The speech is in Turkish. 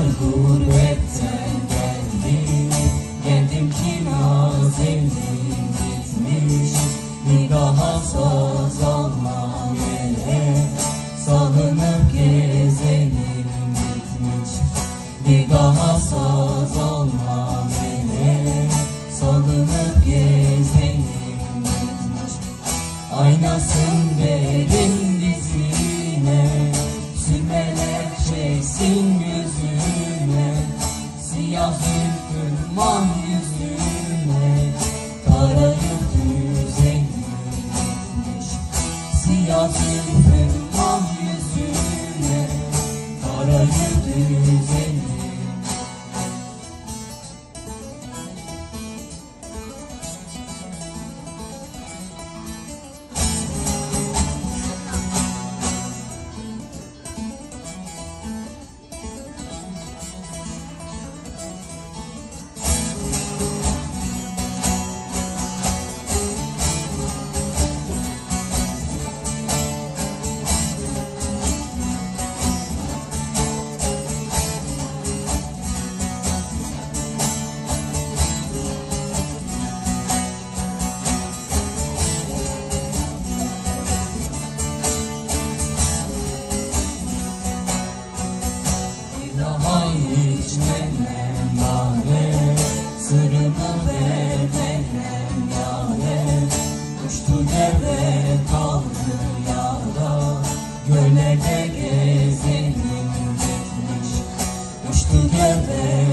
yar gurbetten geldi. Geldim ki nazelim gitmiş, bir daha söz almam ele. Salınıp gezelim gitmiş, bir daha söz almam ele. Salınıp gezelim gitmiş. Aynasın verin dizine, sürmeler çeksin gözüne. Siyah zülfün yüzüne, karayıp düzelim gitmiş. Siyah zülfün yüzüne, karayıp düzelim. İçmem yâre, sırrımı vermem yâre. Uçtu deve kaldı yâra, göllerde gezelim gitmiş. Uçtu deve